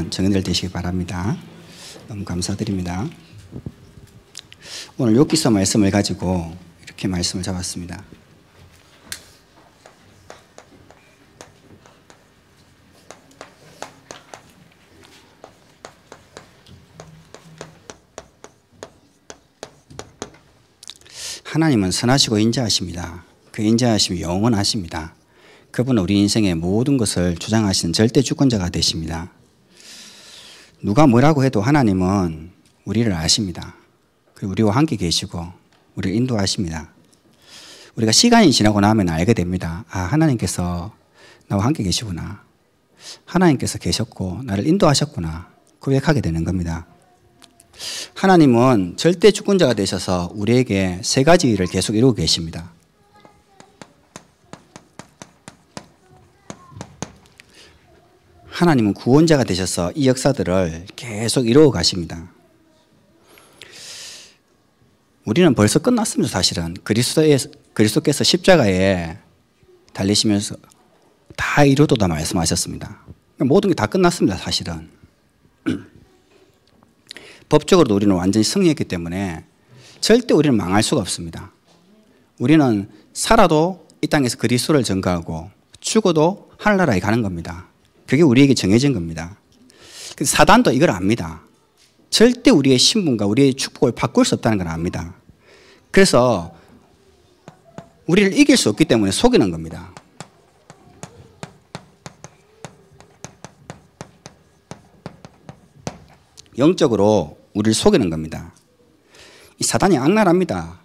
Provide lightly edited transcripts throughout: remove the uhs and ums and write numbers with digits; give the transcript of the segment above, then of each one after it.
기도하는 청년들 되시기 바랍니다. 너무 감사드립니다. 오늘 욥기서 말씀을 가지고 이렇게 말씀을 잡았습니다. 하나님은 선하시고 인자하십니다. 그 인자하심이 영원하십니다. 그분은 우리 인생의 모든 것을 주장하시는 절대 주권자가 되십니다. 누가 뭐라고 해도 하나님은 우리를 아십니다. 그리고 우리와 함께 계시고 우리를 인도하십니다. 우리가 시간이 지나고 나면 알게 됩니다. 아, 하나님께서 나와 함께 계시구나. 하나님께서 계셨고 나를 인도하셨구나. 고백하게 되는 겁니다. 하나님은 절대 주권자가 되셔서 우리에게 세 가지 일을 계속 이루고 계십니다. 하나님은 구원자가 되셔서 이 역사들을 계속 이루어 가십니다. 우리는 벌써 끝났습니다. 사실은 그리스도께서 십자가에 달리시면서 다 이루도다 말씀하셨습니다. 모든 게 다 끝났습니다. 사실은 법적으로도 우리는 완전히 승리했기 때문에 절대 우리는 망할 수가 없습니다. 우리는 살아도 이 땅에서 그리스도를 전가하고 죽어도 하늘나라에 가는 겁니다. 그게 우리에게 정해진 겁니다. 사단도 이걸 압니다. 절대 우리의 신분과 우리의 축복을 바꿀 수 없다는 걸 압니다. 그래서 우리를 이길 수 없기 때문에 속이는 겁니다. 영적으로 우리를 속이는 겁니다. 이 사단이 악랄합니다.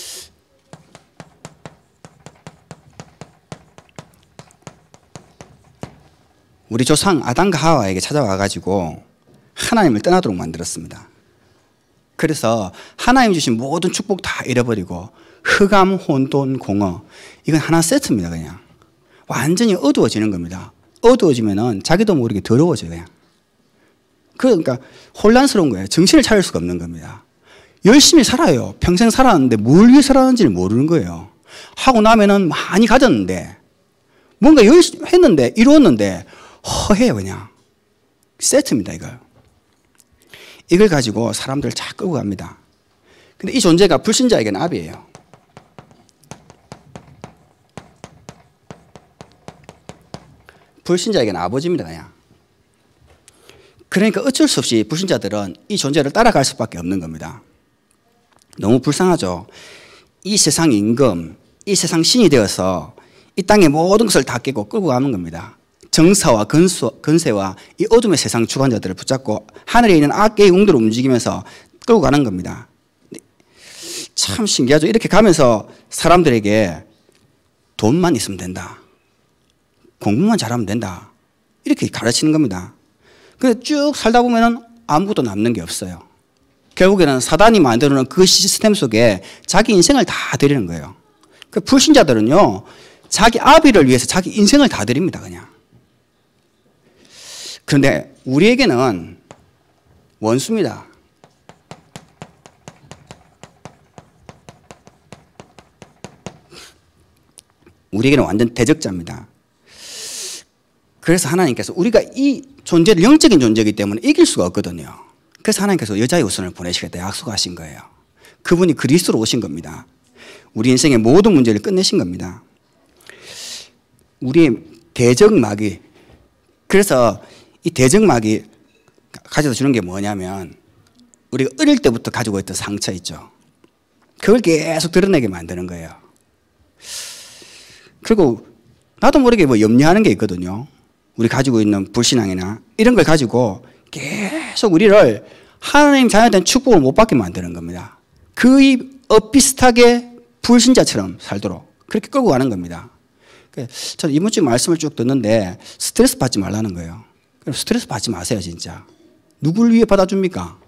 우리 조상 아담과 하와에게 찾아와가지고 하나님을 떠나도록 만들었습니다. 그래서 하나님 주신 모든 축복 다 잃어버리고 흑암, 혼돈, 공허, 이건 하나 세트입니다. 그냥 완전히 어두워지는 겁니다. 어두워지면은 자기도 모르게 더러워져요. 그냥. 그러니까 혼란스러운 거예요. 정신을 차릴 수가 없는 겁니다. 열심히 살아요. 평생 살았는데 뭘 위해 살았는지를 모르는 거예요. 하고 나면은 많이 가졌는데 뭔가 열심히 했는데 이루었는데 허해요. 그냥 세트입니다. 이걸 가지고 사람들을 쫙 끌고 갑니다. 근데 이 존재가 불신자에게는 압이에요. 불신자에게는 아버지입니다. 그냥. 그러니까 어쩔 수 없이 불신자들은 이 존재를 따라갈 수밖에 없는 겁니다. 너무 불쌍하죠. 이 세상 임금, 이 세상 신이 되어서 이 땅의 모든 것을 다 깨고 끌고 가는 겁니다. 정사와 건세와 이 어둠의 세상 주관자들을 붙잡고 하늘에 있는 악의 영들을 움직이면서 끌고 가는 겁니다. 참 신기하죠. 이렇게 가면서 사람들에게 돈만 있으면 된다. 공부만 잘하면 된다. 이렇게 가르치는 겁니다. 근데 쭉 살다 보면은 아무것도 남는 게 없어요. 결국에는 사단이 만들어놓은 그 시스템 속에 자기 인생을 다 드리는 거예요. 그 불신자들은요, 자기 아비를 위해서 자기 인생을 다 드립니다, 그냥. 그런데 우리에게는 원수입니다. 우리에게는 완전 대적자입니다. 그래서 하나님께서 우리가 이 존재를 영적인 존재이기 때문에 이길 수가 없거든요. 그래서 하나님께서 여자의 후손을 보내시겠다 약속하신 거예요. 그분이 그리스도로 오신 겁니다. 우리 인생의 모든 문제를 끝내신 겁니다. 우리의 대적마귀, 그래서 이 대적마귀 가져다 주는 게 뭐냐면 우리가 어릴 때부터 가지고 있던 상처 있죠. 그걸 계속 드러내게 만드는 거예요. 그리고 나도 모르게 뭐 염려하는 게 있거든요. 우리 가지고 있는 불신앙이나 이런 걸 가지고 계속 우리를 하나님 자녀된 축복을 못 받게 만드는 겁니다. 거의 비슷하게 불신자처럼 살도록 그렇게 끌고 가는 겁니다. 저는 이번 주 말씀을 쭉 듣는데 스트레스 받지 말라는 거예요. 스트레스 받지 마세요, 진짜. 누굴 위해 받아줍니까?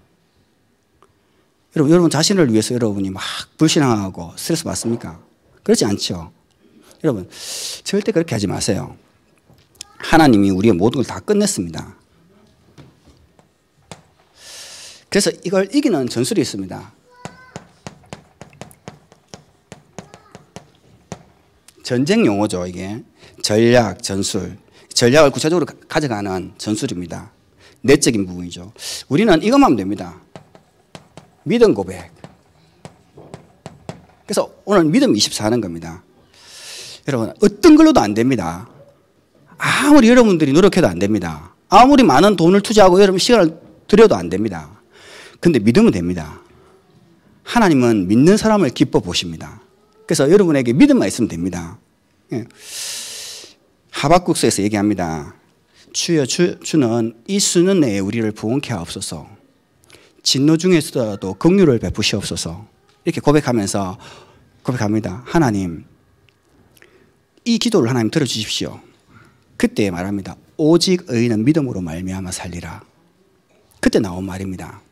여러분 자신을 위해서 여러분이 막 불신앙하고 스트레스 받습니까? 그렇지 않죠. 여러분 절대 그렇게 하지 마세요. 하나님이 우리의 모든 걸 다 끝냈습니다. 그래서 이걸 이기는 전술이 있습니다. 전쟁 용어죠, 이게. 전략, 전술. 전략을 구체적으로 가져가는 전술입니다. 내적인 부분이죠. 우리는 이것만 하면 됩니다. 믿음 고백. 그래서 오늘 믿음 24 하는 겁니다. 여러분, 어떤 걸로도 안 됩니다. 아무리 여러분들이 노력해도 안 됩니다. 아무리 많은 돈을 투자하고 여러분 시간을 들여도 안 됩니다. 근데 믿으면 됩니다. 하나님은 믿는 사람을 기뻐 보십니다. 그래서 여러분에게 믿음만 있으면 됩니다. 하박국서에서 얘기합니다. 주여 주는 이 수년 내에 우리를 부원케 하옵소서. 진노 중에서도 긍휼을 베푸시옵소서. 이렇게 고백하면서 고백합니다. 하나님, 이 기도를 하나님 들어주십시오. 그때 말합니다. 오직 의인은 믿음으로 말미암아 살리라. 그때 나온 말입니다.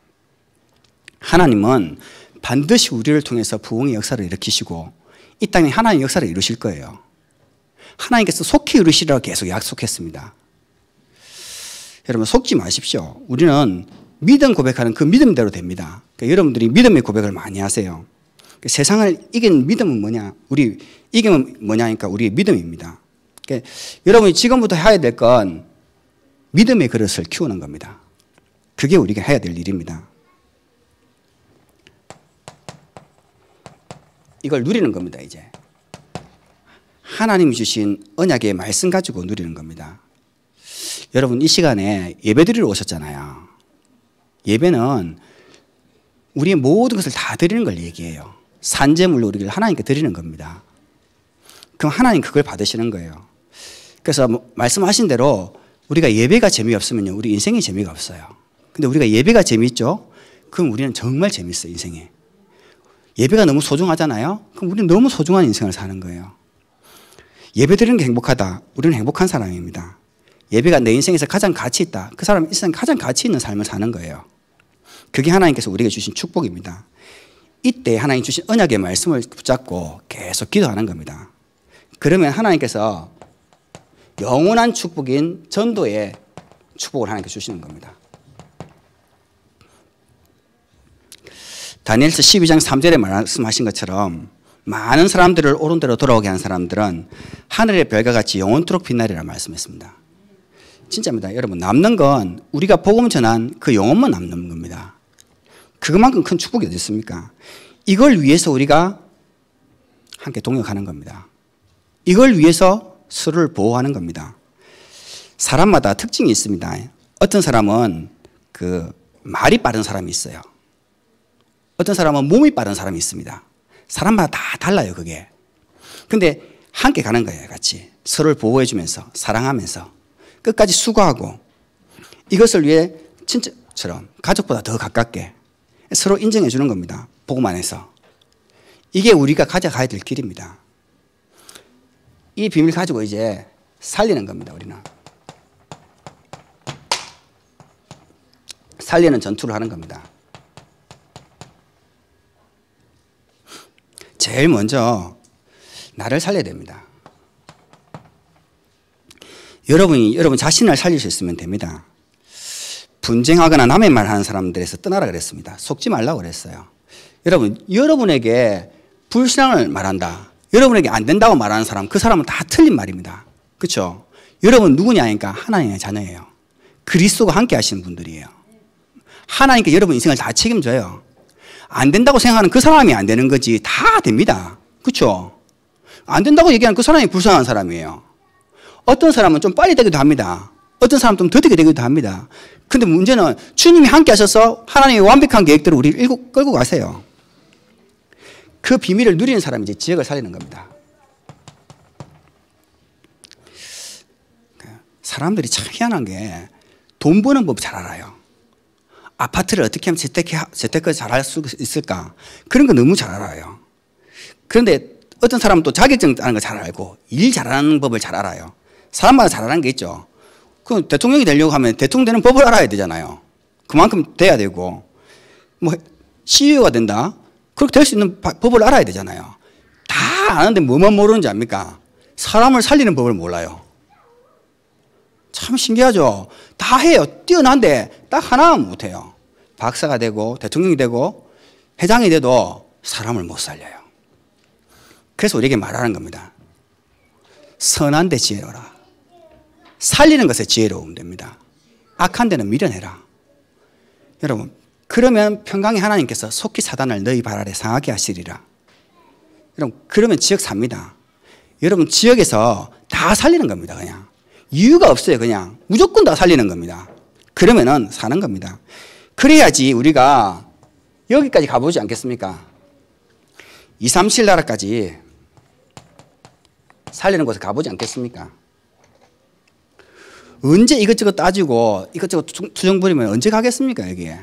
하나님은 반드시 우리를 통해서 부흥의 역사를 일으키시고 이 땅에 하나님의 역사를 이루실 거예요. 하나님께서 속히 이루시리라고 계속 약속했습니다. 여러분, 속지 마십시오. 우리는 믿음 고백하는 그 믿음대로 됩니다. 그러니까 여러분들이 믿음의 고백을 많이 하세요. 그러니까 세상을 이긴 믿음은 뭐냐? 우리 이기면 뭐냐니까 우리의 믿음입니다. 그러니까 여러분이 지금부터 해야 될 건 믿음의 그릇을 키우는 겁니다. 그게 우리가 해야 될 일입니다. 이걸 누리는 겁니다. 이제 하나님이 주신 언약의 말씀 가지고 누리는 겁니다. 여러분, 이 시간에 예배드리러 오셨잖아요. 예배는 우리의 모든 것을 다 드리는 걸 얘기해요. 산재물로 우리를 하나님께 드리는 겁니다. 그럼 하나님 그걸 받으시는 거예요. 그래서 말씀하신 대로 우리가 예배가 재미없으면요, 우리 인생에 재미가 없어요. 근데 우리가 예배가 재미있죠? 그럼 우리는 정말 재미있어요, 인생에. 예배가 너무 소중하잖아요? 그럼 우리는 너무 소중한 인생을 사는 거예요. 예배 드리는 게 행복하다. 우리는 행복한 사람입니다. 예배가 내 인생에서 가장 가치 있다. 그 사람은 이 세상에 가장 가치 있는 삶을 사는 거예요. 그게 하나님께서 우리에게 주신 축복입니다. 이때 하나님 주신 언약의 말씀을 붙잡고 계속 기도하는 겁니다. 그러면 하나님께서 영원한 축복인 전도의 축복을 하나님께 주시는 겁니다. 다니엘서 12장 3절에 말씀하신 것처럼 많은 사람들을 옳은 대로 돌아오게 한 사람들은 하늘의 별과 같이 영원토록 빛나리라 말씀했습니다. 진짜입니다. 여러분, 남는 건 우리가 복음 전한 그 영혼만 남는 겁니다. 그것만큼 큰 축복이 어디 있습니까? 이걸 위해서 우리가 함께 동역하는 겁니다. 이걸 위해서 서로를 보호하는 겁니다. 사람마다 특징이 있습니다. 어떤 사람은 그 말이 빠른 사람이 있어요. 어떤 사람은 몸이 빠른 사람이 있습니다. 사람마다 다 달라요, 그게. 근데 함께 가는 거예요, 같이. 서로를 보호해주면서, 사랑하면서, 끝까지 수고하고, 이것을 위해 친척처럼 가족보다 더 가깝게 서로 인정해 주는 겁니다. 복음 안에서. 이게 우리가 가져가야 될 길입니다. 이 비밀 가지고 이제 살리는 겁니다, 우리는. 살리는 전투를 하는 겁니다. 제일 먼저 나를 살려야 됩니다. 여러분 자신을 살릴 수 있으면 됩니다. 분쟁하거나 남의 말 하는 사람들에서 떠나라 그랬습니다. 속지 말라고 그랬어요. 여러분에게 불신앙을 말한다. 여러분에게 안 된다고 말하는 사람, 그 사람은 다 틀린 말입니다. 그렇죠? 여러분 누구냐니까 하나님의 자녀예요. 그리스도가 함께 하시는 분들이에요. 하나님께 여러분 인생을 다 책임져요. 안 된다고 생각하는 그 사람이 안 되는 거지 다 됩니다. 그렇죠? 안 된다고 얘기하는 그 사람이 불쌍한 사람이에요. 어떤 사람은 좀 빨리 되기도 합니다. 어떤 사람은 좀 더디게 되기도 합니다. 근데 문제는 주님이 함께 하셔서 하나님의 완벽한 계획대로 우리를 끌고 가세요. 그 비밀을 누리는 사람이 이제 지역을 살리는 겁니다. 사람들이 참 희한한 게 돈 버는 법 잘 알아요. 아파트를 어떻게 하면 재테크 잘할 수 있을까? 그런 거 너무 잘 알아요. 그런데 어떤 사람은 또 자격증 따는 거 잘 알고 일 잘하는 법을 잘 알아요. 사람마다 잘하는 게 있죠. 그 대통령이 되려고 하면 대통령 되는 법을 알아야 되잖아요. 그만큼 돼야 되고 뭐 CEO가 된다? 그렇게 될 수 있는 법을 알아야 되잖아요. 다 아는데 뭐만 모르는지 압니까? 사람을 살리는 법을 몰라요. 참 신기하죠. 다 해요. 뛰어난데 딱 하나만 못해요. 박사가 되고 대통령이 되고 회장이 돼도 사람을 못 살려요. 그래서 우리에게 말하는 겁니다. 선한 데 지혜로라. 살리는 것에 지혜로우면 됩니다. 악한 데는 밀어내라. 여러분, 그러면 평강의 하나님께서 속히 사단을 너희 발 아래 상하게 하시리라. 여러분, 그러면 지역 삽니다. 여러분, 지역에서 다 살리는 겁니다. 그냥 이유가 없어요. 그냥 무조건 다 살리는 겁니다. 그러면은 사는 겁니다. 그래야지 우리가 여기까지 가보지 않겠습니까? 2, 3, 7 나라까지 살리는 곳에 가보지 않겠습니까? 언제 이것저것 따지고 이것저것 투정 부리면 언제 가겠습니까? 여기에.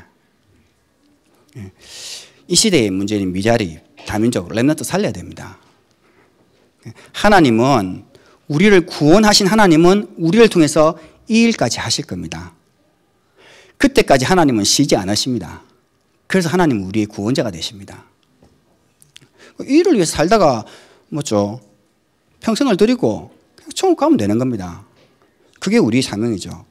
이 시대의 문제는 미자리, 다민족, 렘넌트 살려야 됩니다. 하나님은 우리를 구원하신 하나님은 우리를 통해서 이 일까지 하실 겁니다. 그때까지 하나님은 쉬지 않으십니다. 그래서 하나님은 우리의 구원자가 되십니다. 이 일을 위해서 살다가 뭐죠? 평생을 드리고 천국 가면 되는 겁니다. 그게 우리의 사명이죠.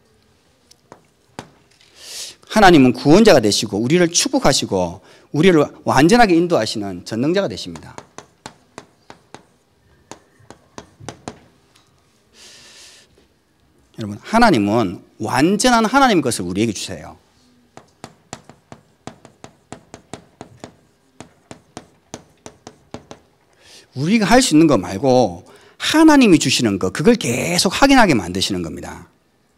하나님은 구원자가 되시고 우리를 축복하시고 우리를 완전하게 인도하시는 전능자가 되십니다. 여러분, 하나님은 완전한 하나님 것을 우리에게 주세요. 우리가 할 수 있는 거 말고 하나님이 주시는 거, 그걸 계속 확인하게 만드시는 겁니다.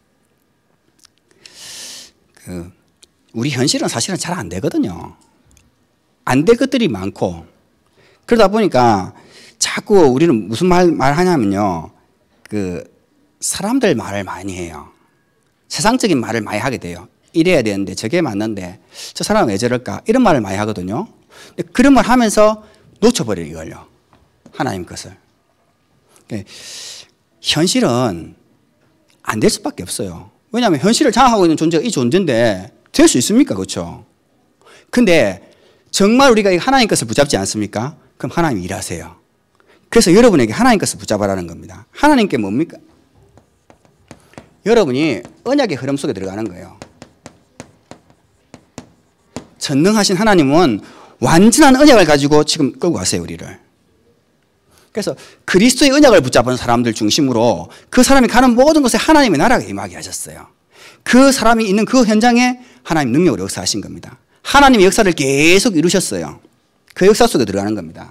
우리 현실은 사실은 잘 안 되거든요. 안 될 것들이 많고, 그러다 보니까 자꾸 우리는 무슨 말하냐면요. 사람들 말을 많이 해요. 세상적인 말을 많이 하게 돼요. 이래야 되는데 저게 맞는데 저 사람은 왜 저럴까? 이런 말을 많이 하거든요. 그런 말 하면서 놓쳐버려요, 이걸요. 하나님 것을. 현실은 안 될 수밖에 없어요. 왜냐하면 현실을 장악하고 있는 존재가 이 존재인데 될 수 있습니까? 그렇죠? 근데 정말 우리가 하나님 것을 붙잡지 않습니까? 그럼 하나님 일하세요. 그래서 여러분에게 하나님 것을 붙잡아라는 겁니다. 하나님께 뭡니까? 여러분이 언약의 흐름 속에 들어가는 거예요. 전능하신 하나님은 완전한 언약을 가지고 지금 끌고 가세요, 우리를. 그래서 그리스도의 언약을 붙잡은 사람들 중심으로 그 사람이 가는 모든 곳에 하나님의 나라가 임하게 하셨어요. 그 사람이 있는 그 현장에 하나님 능력으로 역사하신 겁니다. 하나님의 역사를 계속 이루셨어요. 그 역사 속에 들어가는 겁니다.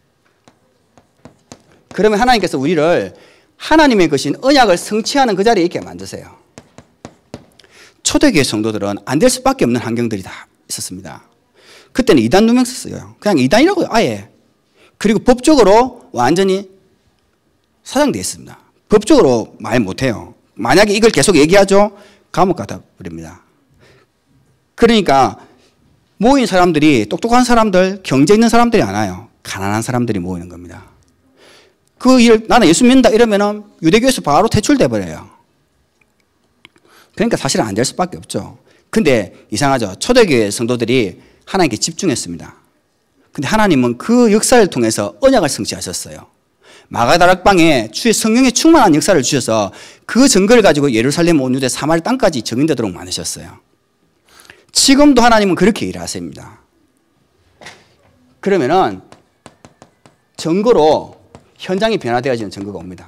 그러면 하나님께서 우리를 하나님의 것인 언약을 성취하는 그 자리에 있게 만드세요. 초대교회 성도들은 안 될 수밖에 없는 환경들이 다 있었습니다. 그때는 이단 누명 썼어요. 그냥 이단이라고요, 아예. 그리고 법적으로 완전히 사장되어 있습니다. 법적으로 말 못해요. 만약에 이걸 계속 얘기하죠, 감옥 가다 버립니다. 그러니까 모인 사람들이 똑똑한 사람들, 경제 있는 사람들이 안 와요. 가난한 사람들이 모이는 겁니다. 그 일, 나는 예수 믿는다 이러면은 유대교에서 바로 퇴출돼 버려요. 그러니까 사실은 안 될 수밖에 없죠. 근데 이상하죠. 초대교회 성도들이 하나님께 집중했습니다. 근데 하나님은 그 역사를 통해서 언약을 성취하셨어요. 마가다락방에 주의 성령의 충만한 역사를 주셔서 그 증거를 가지고 예루살렘 온 유대 사마리 땅까지 증인되도록 만드셨어요. 지금도 하나님은 그렇게 일하십니다. 그러면은 증거로 현장이 변화되어지는 증거가 옵니다.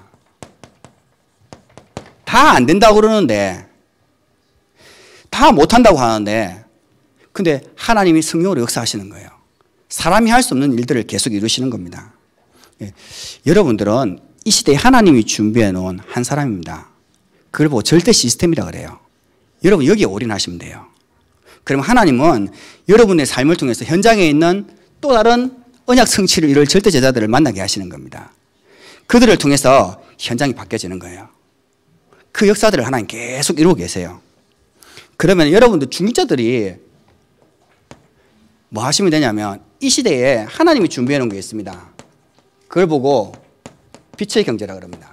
다 안 된다고 그러는데, 다 못한다고 하는데, 근데 하나님이 성령으로 역사하시는 거예요. 사람이 할 수 없는 일들을 계속 이루시는 겁니다. 여러분들은 이 시대에 하나님이 준비해 놓은 한 사람입니다. 그걸 보고 절대 시스템이라고 그래요. 여러분 여기에 올인하시면 돼요. 그럼 하나님은 여러분의 삶을 통해서 현장에 있는 또 다른 언약 성취를 이룰 절대 제자들을 만나게 하시는 겁니다. 그들을 통해서 현장이 바뀌어지는 거예요. 그 역사들을 하나님 계속 이루고 계세요. 그러면 여러분들 중직자들이 뭐 하시면 되냐면 이 시대에 하나님이 준비해 놓은 게 있습니다. 그걸 보고 빛의 경제라고 합니다.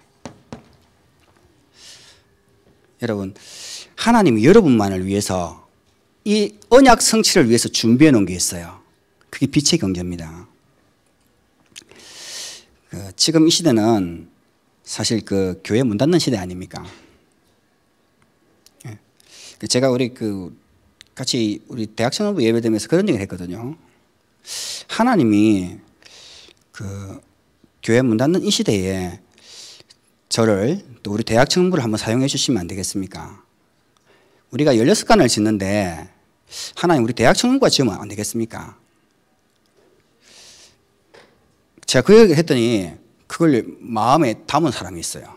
여러분, 하나님이 여러분만을 위해서 이 언약 성취를 위해서 준비해 놓은 게 있어요. 그게 빛의 경제입니다. 지금 이 시대는 사실 교회 문 닫는 시대 아닙니까? 제가 같이 우리 대학 청년부 예배드리면서 그런 얘기를 했거든요. 하나님이 교회 문 닫는 이 시대에 저를 또 우리 대학 청년부를 한번 사용해 주시면 안 되겠습니까? 우리가 16간을 짓는데 하나님 우리 대학 청년과 지으면 안 되겠습니까? 제가 그 얘기를 했더니 그걸 마음에 담은 사람이 있어요.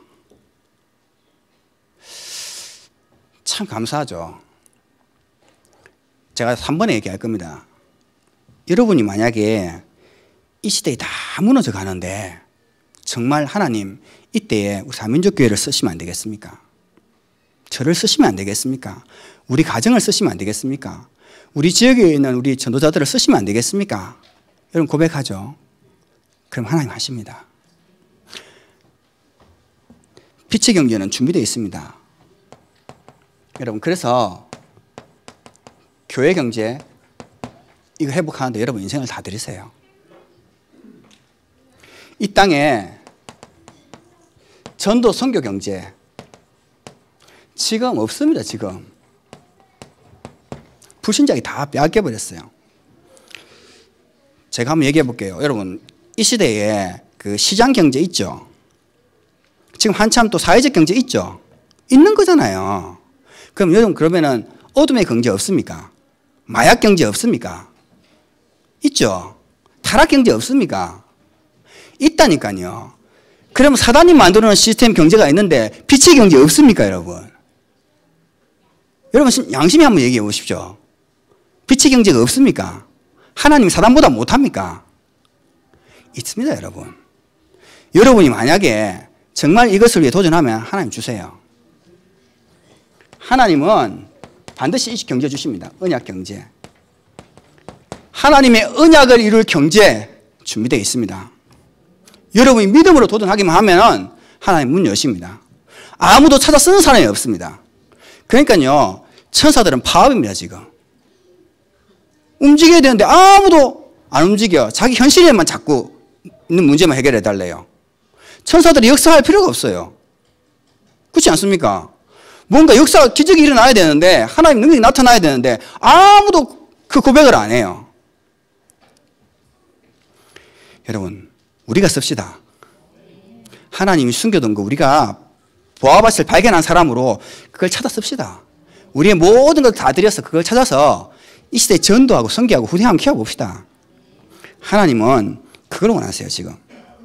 참 감사하죠. 제가 3번에 얘기할 겁니다. 여러분이 만약에 이 시대에 다 무너져 가는데 정말 하나님 이때에 우리 사민족교회를 쓰시면 안 되겠습니까? 저를 쓰시면 안 되겠습니까? 우리 가정을 쓰시면 안 되겠습니까? 우리 지역에 있는 우리 전도자들을 쓰시면 안 되겠습니까? 여러분 고백하죠. 그럼 하나님 하십니다. 빛의 경제는 준비되어 있습니다. 여러분 그래서 교회 경제 이거 회복하는데 여러분 인생을 다 드리세요. 이 땅에 전도 선교 경제 지금 없습니다. 지금 불신자가 다 빼앗겨버렸어요. 제가 한번 얘기해 볼게요. 여러분 이 시대에 그 시장 경제 있죠. 지금 한참 또 사회적 경제 있죠. 있는 거잖아요. 그럼 여러분 그러면은 어둠의 경제 없습니까? 마약 경제 없습니까? 있죠. 타락 경제 없습니까? 있다니까요. 그러면 사단이 만들어놓은 시스템 경제가 있는데 빛의 경제 없습니까, 여러분? 여러분 양심히 한번 얘기해 보십시오. 빛의 경제가 없습니까? 하나님 사단보다 못합니까? 있습니다, 여러분. 여러분이 만약에 정말 이것을 위해 도전하면 하나님 주세요. 하나님은 반드시 이 경제 주십니다. 언약 경제. 하나님의 언약을 이룰 경제 준비되어 있습니다. 여러분이 믿음으로 도전하기만 하면 하나님 문 여십니다. 아무도 찾아 쓰는 사람이 없습니다. 그러니까요, 천사들은 파업입니다, 지금. 움직여야 되는데 아무도 안 움직여. 자기 현실에만 자꾸 있는 문제만 해결해 달래요. 천사들이 역사할 필요가 없어요. 그렇지 않습니까? 뭔가 역사, 기적이 일어나야 되는데, 하나님 능력이 나타나야 되는데, 아무도 그 고백을 안 해요. 여러분, 우리가 씁시다. 하나님이 숨겨둔 거 우리가 보아밭을 발견한 사람으로 그걸 찾아 씁시다. 우리의 모든 걸 다 들여서 그걸 찾아서 이 시대에 전도하고 선교하고 후대 한번 키워봅시다. 하나님은 그걸 원하세요, 지금.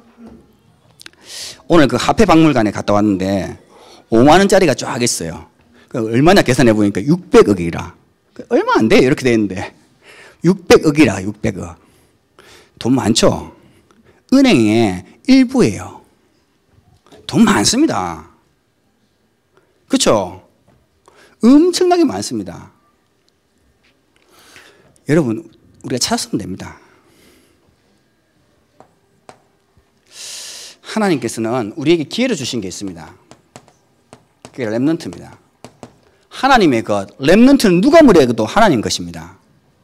오늘 그 화폐 박물관에 갔다 왔는데 5만 원짜리가 쫙 있어요. 얼마나 계산해 보니까 600억이라. 얼마 안 돼요, 이렇게 돼 있는데. 600억이라, 600억. 돈 많죠? 은행의 일부예요. 돈 많습니다. 그렇죠? 엄청나게 많습니다. 여러분, 우리가 찾았으면 됩니다. 하나님께서는 우리에게 기회를 주신 게 있습니다. 그게 렘넌트입니다. 하나님의 것, 렘넌트는 누가 무리해도 하나님 것입니다.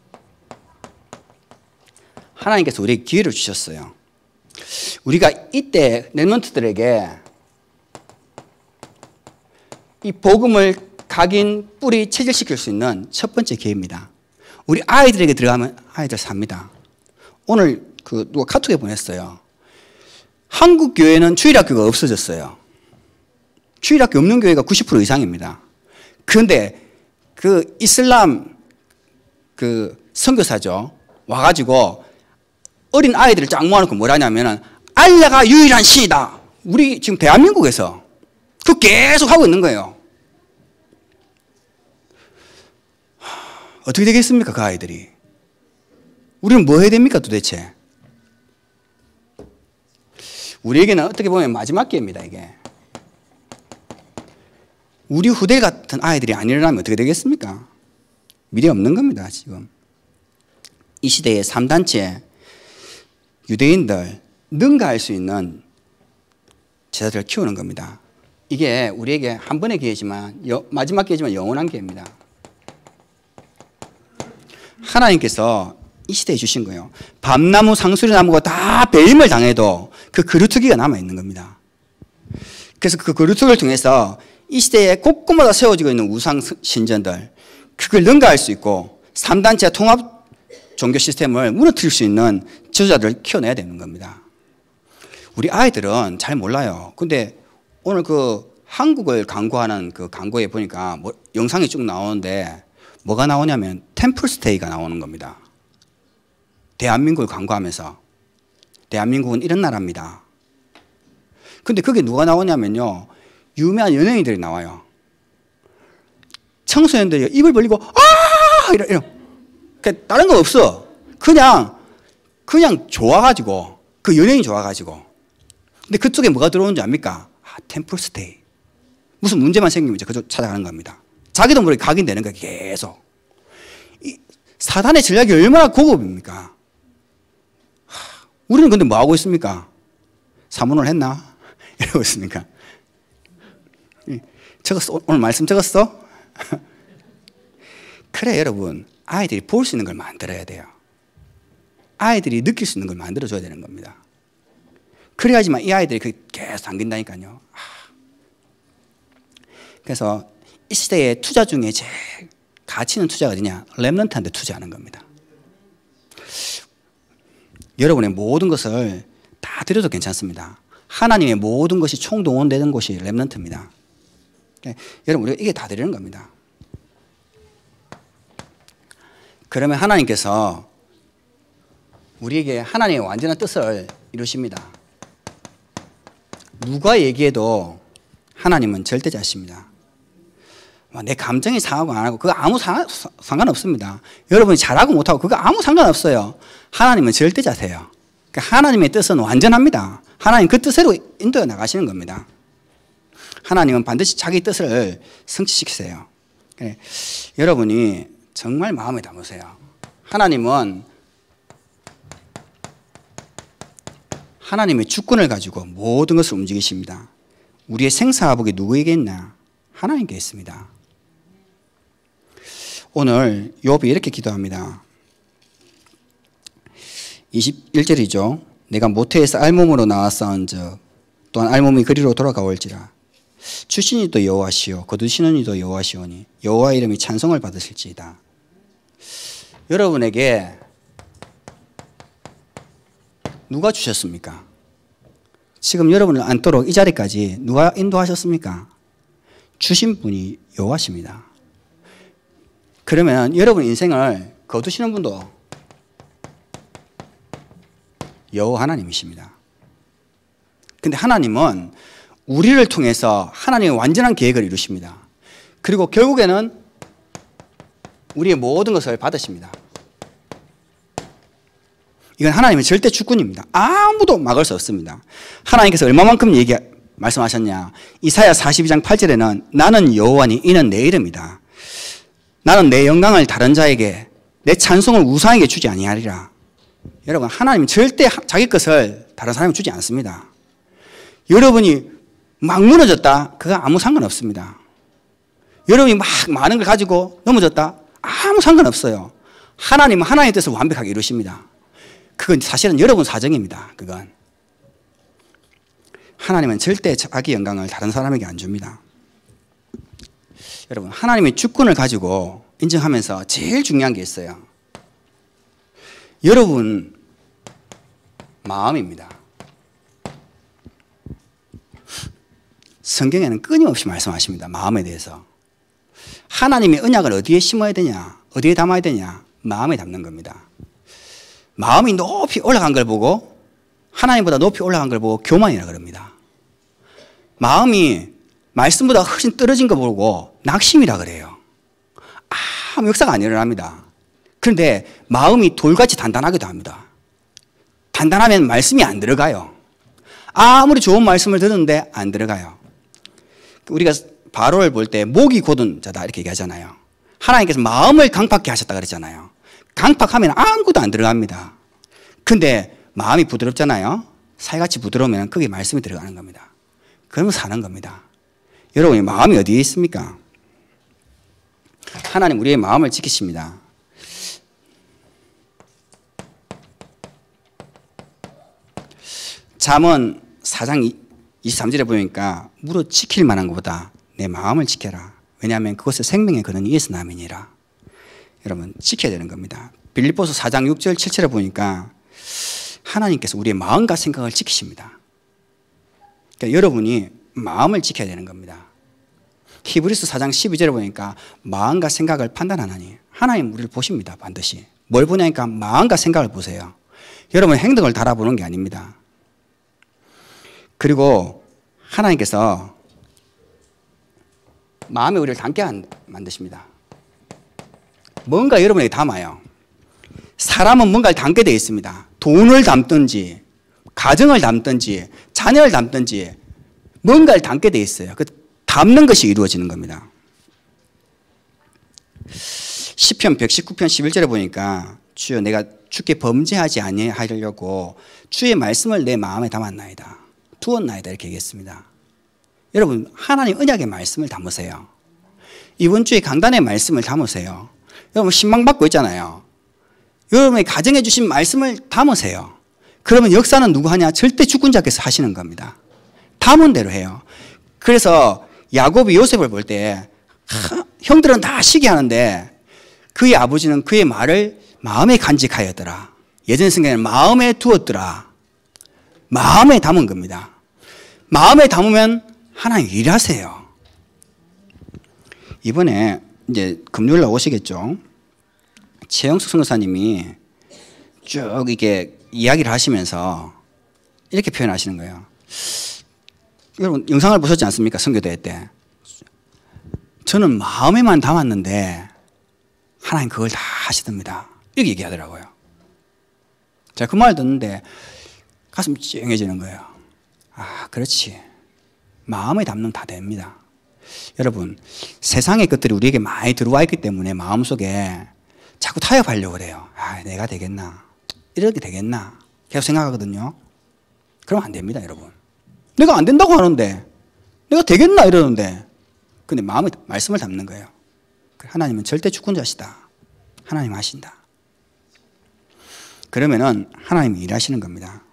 하나님께서 우리에게 기회를 주셨어요. 우리가 이때 렘넌트들에게 이 복음을 각인, 뿌리, 체질시킬 수 있는 첫 번째 기회입니다. 우리 아이들에게 들어가면 아이들 삽니다. 오늘 누가 카톡에 보냈어요. 한국 교회는 주일학교가 없어졌어요. 주일학교 없는 교회가 90% 이상입니다. 그런데 그 이슬람 선교사죠. 와가지고 어린 아이들을 쫙 모아놓고 뭐라냐면은 알라가 유일한 신이다. 우리 지금 대한민국에서 그 계속 하고 있는 거예요. 어떻게 되겠습니까, 그 아이들이? 우리는 뭐 해야 됩니까, 도대체? 우리에게는 어떻게 보면 마지막 기회입니다, 이게. 우리 후대 같은 아이들이 안 일어나면 어떻게 되겠습니까? 미래 없는 겁니다, 지금. 이 시대의 3단체 유대인들 능가할 수 있는 제자들을 키우는 겁니다. 이게 우리에게 한 번의 기회지만 마지막 기회지만 영원한 기회입니다. 하나님께서 이 시대에 주신 거예요. 밤나무, 상수리나무가 다 배임을 당해도 그 그루터기가 남아있는 겁니다. 그래서 그 그루터기를 통해서 이 시대에 곳곳마다 세워지고 있는 우상 신전들, 그걸 능가할 수 있고 3단체 통합 종교 시스템을 무너뜨릴 수 있는 지도자들을 키워내야 되는 겁니다. 우리 아이들은 잘 몰라요. 근데 오늘 그 한국을 광고하는 그 광고에 보니까 뭐 영상이 쭉 나오는데 뭐가 나오냐면 템플스테이가 나오는 겁니다. 대한민국을 광고하면서 대한민국은 이런 나라입니다. 근데 그게 누가 나오냐면요. 유명한 연예인들이 나와요. 청소년들이 입을 벌리고 이러. 다른 거 없어. 그냥 좋아가지고 그 연예인이 좋아가지고. 근데 그쪽에 뭐가 들어오는지 압니까? 템플스테이. 무슨 문제만 생기면 이제 그쪽 찾아가는 겁니다. 자기도 모르게 각인되는 거예요. 계속. 이 사단의 전략이 얼마나 고급입니까? 우리는 근데 뭐 하고 있습니까? 사문을 했나? 이러고 있습니까? 적었어? 오늘 말씀 적었어? 그래 여러분, 아이들이 볼 수 있는 걸 만들어야 돼요. 아이들이 느낄 수 있는 걸 만들어줘야 되는 겁니다. 그래야지만 이 아이들이 계속 당긴다니까요. 그래서 이 시대의 투자 중에 제일 가치 있는 투자가 어디냐? 렘넌트한테 투자하는 겁니다. 여러분의 모든 것을 다 드려도 괜찮습니다. 하나님의 모든 것이 총동원되는 곳이 렘넌트입니다. 여러분, 우리가 이게 다 드리는 겁니다. 그러면 하나님께서 우리에게 하나님의 완전한 뜻을 이루십니다. 누가 얘기해도 하나님은 절대자십니다. 내 감정이 상하고 안 하고 그거 아무 상관없습니다. 여러분이 잘하고 못하고 그거 아무 상관없어요. 하나님은 절대자세요. 그러니까 하나님의 뜻은 완전합니다. 하나님 그 뜻으로 인도해 나가시는 겁니다. 하나님은 반드시 자기 뜻을 성취시키세요. 여러분이 정말 마음에 담으세요. 하나님은 하나님의 주권을 가지고 모든 것을 움직이십니다. 우리의 생사화복이 누구에게 있나? 하나님께 있습니다. 오늘 욥이 이렇게 기도합니다. 21절이죠. 내가 모태에서 알몸으로 나왔사온즉 또한 알몸이 그리로 돌아가올지라. 출신이 또 여호와시오 거두시는 이도 여호와시오니 여호와의 이름이 찬송을 받으실지이다. 여러분에게 누가 주셨습니까? 지금 여러분을 앉도록 이 자리까지 누가 인도하셨습니까? 주신 분이 여호와십니다. 그러면 여러분 인생을 거두시는 분도 여호와 하나님이십니다. 근데 하나님은 우리를 통해서 하나님의 완전한 계획을 이루십니다. 그리고 결국에는 우리의 모든 것을 받으십니다. 이건 하나님의 절대 주권입니다. 아무도 막을 수 없습니다. 하나님께서 얼마만큼 말씀하셨냐? 이사야 42장 8절에는 나는 여호와니 이는 내 이름이다. 나는 내 영광을 다른 자에게 내 찬송을 우상에게 주지 아니하리라. 여러분, 하나님은 절대 자기 것을 다른 사람에게 주지 않습니다. 여러분이 막 무너졌다? 그거 아무 상관없습니다. 여러분이 막 많은 걸 가지고 넘어졌다? 아무 상관없어요. 하나님은 하나님의 뜻을 완벽하게 이루십니다. 그건 사실은 여러분 사정입니다. 그건. 하나님은 절대 자기 영광을 다른 사람에게 안 줍니다. 여러분, 하나님의 주권을 가지고 인정하면서 제일 중요한 게 있어요. 여러분 마음입니다. 성경에는 끊임없이 말씀하십니다. 마음에 대해서. 하나님의 언약을 어디에 심어야 되냐? 어디에 담아야 되냐? 마음에 담는 겁니다. 마음이 높이 올라간 걸 보고 하나님보다 높이 올라간 걸 보고 교만이라 그럽니다. 마음이 말씀보다 훨씬 떨어진 거 보고 낙심이라 그래요. 아무 역사가 안 일어납니다. 그런데 마음이 돌같이 단단하기도 합니다. 단단하면 말씀이 안 들어가요. 아무리 좋은 말씀을 듣는데 안 들어가요. 우리가 바로를 볼 때 목이 곧은 자다 이렇게 얘기하잖아요. 하나님께서 마음을 강팍케 하셨다 그랬잖아요. 강팍하면 아무것도 안 들어갑니다. 근데 마음이 부드럽잖아요. 살같이 부드러우면 거기에 말씀이 들어가는 겁니다. 그러면 사는 겁니다. 여러분의 마음이 어디에 있습니까? 하나님 우리의 마음을 지키십니다. 잠언 4장 23절에 보니까 무릇 지킬 만한 것보다 내 마음을 지켜라. 왜냐하면 그것을 생명의 근원이 이에서 남이니라. 여러분 지켜야 되는 겁니다. 빌립보서 4장 6절 7절에 보니까 하나님께서 우리의 마음과 생각을 지키십니다. 그러니까 여러분이 마음을 지켜야 되는 겁니다. 히브리서 4장 12절에 보니까 마음과 생각을 판단하나니 하나님 우리를 보십니다. 반드시. 뭘 보냐니까 마음과 생각을 보세요. 여러분 행동을 달아보는 게 아닙니다. 그리고 하나님께서 마음에 우리를 담게 만드십니다. 뭔가 여러분에게 담아요. 사람은 뭔가를 담게 되어 있습니다. 돈을 담든지 가정을 담든지 자녀를 담든지 뭔가를 담게 되어 있어요. 그 담는 것이 이루어지는 겁니다. 시편 119편 11절에 보니까 주여 내가 주께 범죄하지 아니하려고 주의 말씀을 내 마음에 담았나이다. 두었나이다 이렇게 얘기했습니다. 여러분 하나님 언약의 말씀을 담으세요. 이번 주에 강단의 말씀을 담으세요. 여러분 신방받고 있잖아요. 여러분의 가정해 주신 말씀을 담으세요. 그러면 역사는 누구 하냐? 절대 주권자께서 하시는 겁니다. 담은 대로 해요. 그래서 야곱이 요셉을 볼 때 형들은 다 시기하는데 그의 아버지는 그의 말을 마음에 간직하였더라. 예전 성경에는 마음에 두었더라. 마음에 담은 겁니다. 마음에 담으면 하나님 일하세요. 이번에 이제 금요일 날 오시겠죠. 최영숙 선교사님이 쭉 이렇게 이야기를 하시면서 이렇게 표현하시는 거예요. 여러분 영상을 보셨지 않습니까? 선교대회 때. 저는 마음에만 담았는데 하나님 그걸 다 하시답니다. 이렇게 얘기하더라고요. 제가 그 말을 듣는데 가슴이 찡해지는 거예요. 아, 그렇지. 마음에 담는 다 됩니다. 여러분 세상의 것들이 우리에게 많이 들어와 있기 때문에 마음속에 자꾸 타협하려고 그래요. 아, 내가 되겠나? 이렇게 되겠나? 계속 생각하거든요. 그러면 안 됩니다, 여러분. 내가 안 된다고 하는데 내가 되겠나 이러는데 근데 마음에 말씀을 담는 거예요. 하나님은 절대 주권자시다. 하나님 하신다. 그러면은 하나님이 일하시는 겁니다.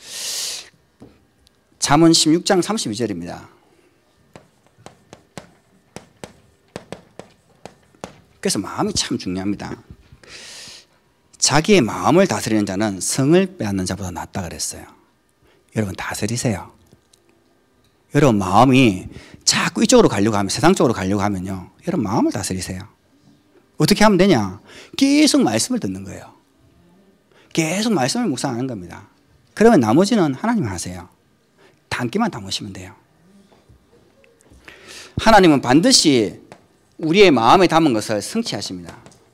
잠언 16장 32절입니다. 그래서 마음이 참 중요합니다. 자기의 마음을 다스리는 자는 성을 빼앗는 자보다 낫다 그랬어요. 여러분 다스리세요. 여러분 마음이 자꾸 이쪽으로 가려고 하면 세상 쪽으로 가려고 하면요. 여러분 마음을 다스리세요. 어떻게 하면 되냐? 계속 말씀을 듣는 거예요. 계속 말씀을 묵상하는 겁니다. 그러면 나머지는 하나님 하세요. 담기만 담으시면 돼요. 하나님은 반드시 우리의 마음에 담은 것을 성취하십니다.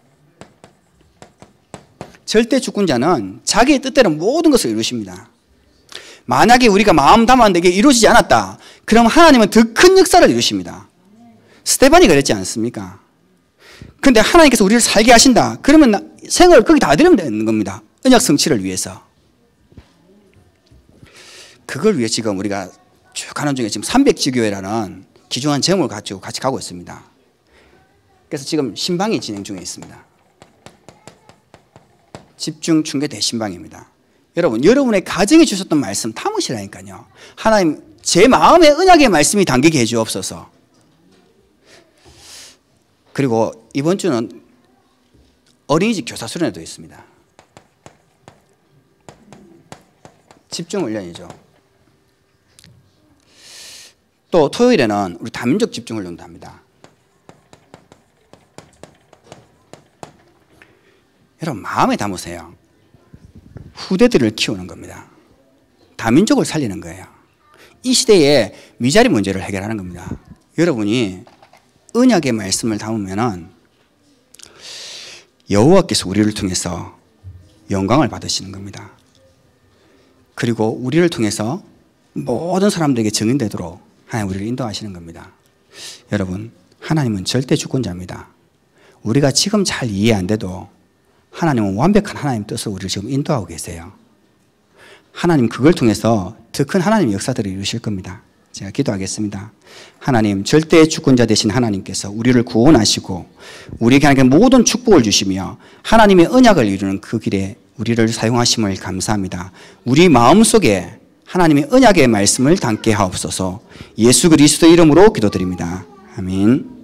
절대 주권자는 자기의 뜻대로 모든 것을 이루십니다. 만약에 우리가 마음 담았는데 이게 이루어지지 않았다. 그럼 하나님은 더 큰 역사를 이루십니다. 스테반이 그랬지 않습니까? 그런데 하나님께서 우리를 살게 하신다. 그러면 생을 거기 다 드리면 되는 겁니다. 언약 성취를 위해서. 그걸 위해 지금 우리가 쭉 가는 중에 지금 300지교회라는 귀중한 제목을 가지고 같이 가고 있습니다. 그래서 지금 신방이 진행 중에 있습니다. 집중 충계 대신방입니다. 여러분, 여러분의 가정에 주셨던 말씀 담으시라니까요. 하나님, 제 마음에 언약의 말씀이 담기게 해주옵소서. 그리고 이번 주는 어린이집 교사 수련회도 있습니다. 집중 훈련이죠. 또 토요일에는 우리 다민족 집중 훈련도 합니다. 여러분 마음에 담으세요. 후대들을 키우는 겁니다. 다민족을 살리는 거예요. 이 시대의 미자리 문제를 해결하는 겁니다. 여러분이 언약의 말씀을 담으면은 여호와께서 우리를 통해서 영광을 받으시는 겁니다. 그리고 우리를 통해서 모든 사람들에게 증인되도록 하나님 우리를 인도하시는 겁니다. 여러분, 하나님은 절대 주권자입니다. 우리가 지금 잘 이해 안 돼도 하나님은 완벽한 하나님 뜻으로 우리를 지금 인도하고 계세요. 하나님 그걸 통해서 더 큰 하나님의 역사들을 이루실 겁니다. 제가 기도하겠습니다. 하나님, 절대 주권자 되신 하나님께서 우리를 구원하시고 우리에게 모든 축복을 주시며 하나님의 언약을 이루는 그 길에 우리를 사용하심을 감사합니다. 우리 마음속에 하나님의 언약의 말씀을 담게 하옵소서. 예수 그리스도의 이름으로 기도드립니다. 아멘.